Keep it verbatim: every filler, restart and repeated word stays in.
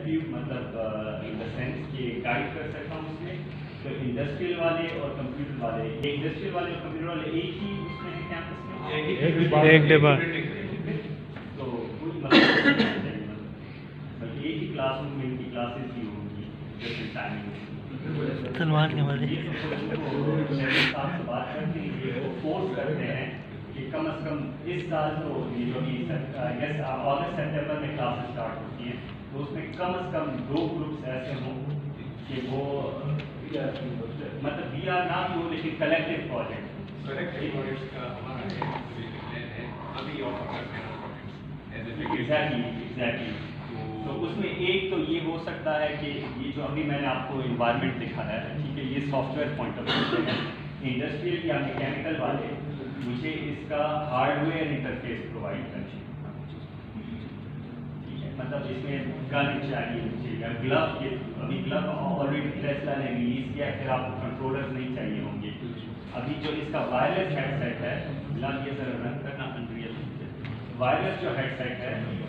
Help you मतलब in the sense कि guide कर सकता हूँ उसमें। तो इंडस्ट्रियल वाले और कंप्यूटर वाले, इंडस्ट्रियल वाले और कंप्यूटर वाले एक ही उसमें है कैंपस में, एक डिब्बा, तो कोई मतलब बल्कि एक ही क्लासरूम में इनकी क्लासेस भी होंगी डिफरेंट टाइमिंग। सलमान के वाले ये साथ से बात करके ये फोर्स करते हैं कि कम अज़ कम इस साल तो ये जो कि यस अगस्त सितंबर में क्लासेस स्टार्ट होती हैं, तो उसमें कम अज़ कम दो ग्रुप्स ऐसे हों कि वो मतलब वी आर ना भी हो लेकिन कलेक्टिव प्रोजेक्ट कलेक्टिव प्रोजेक्ट्स का हमारा है अभी ऑफर करते हैं एग्जैक्टली एग्जैक्टली। तो उसमें एक तो ये हो सकता है कि ये जो अभी मैंने आपको इन्वायरमेंट दिखाया है, ठीक है, ये सॉफ्टवेयर पॉइंट ऑफ व्यू है। इंडस्ट्रियल या मैकेनिकल वाले मुझे इसका हार्डवेयर इंटरफेस प्रोवाइड करें, ठीक है, मतलब इसमें गन चाहिए मुझे या ग्लव के, अभी ग्लव ऑलरेडी टेस्ला ने रिलीज किया है, फिर आपको कंट्रोलर्स नहीं चाहिए होंगे। अभी जो इसका वायरलेस हेडसेट है, फिलहाल ये जरा रन करना अनरियल, वायरलेस जो हेडसेट है